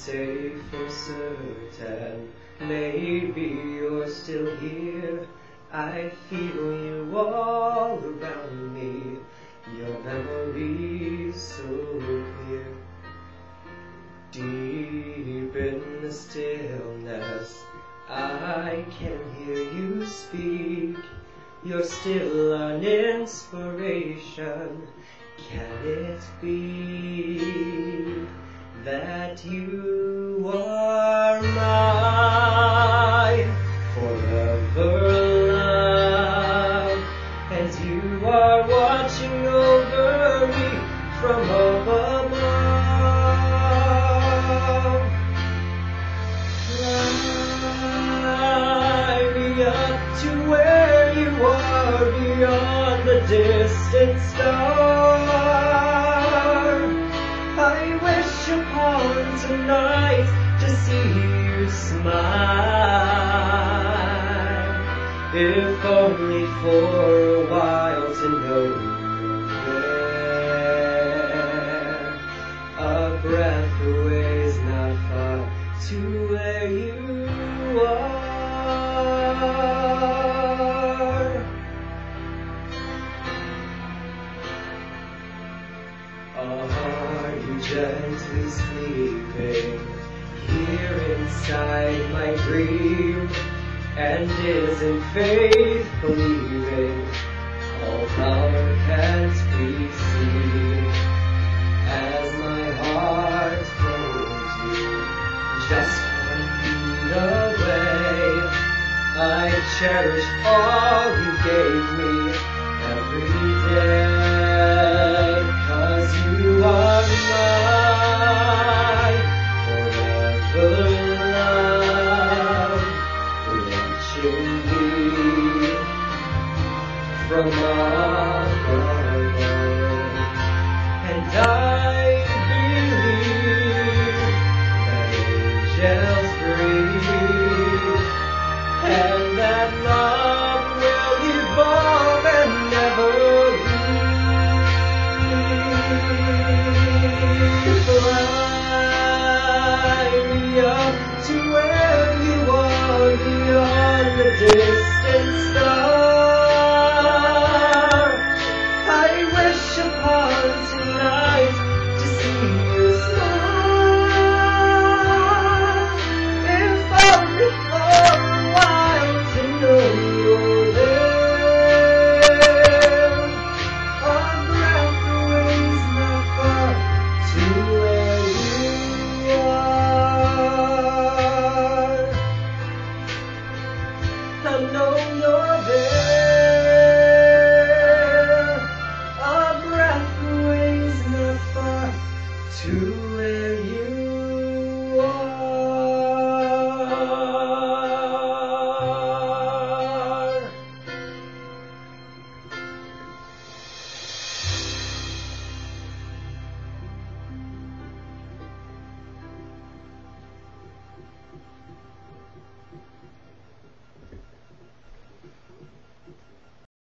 say for certain, maybe you're still here. I feel you all around me, your memory's so clear. Deep in the stillness, I can hear you speak. You're still an inspiration. Can it be that you are mine forever, love? And you are watching over me from up above. Fly me up to where you are, beyond the distant star. I wish upon tonight to see you smile, if only for a while to know you're there. A breath away is not far to where you are. Are you gently sleeping here inside my dream? And isn't faith believing all power can't be seen? As my heart holds you just 1 beat away, I cherish all you gave me every day. 'Cause you are mine forever, love, watching me from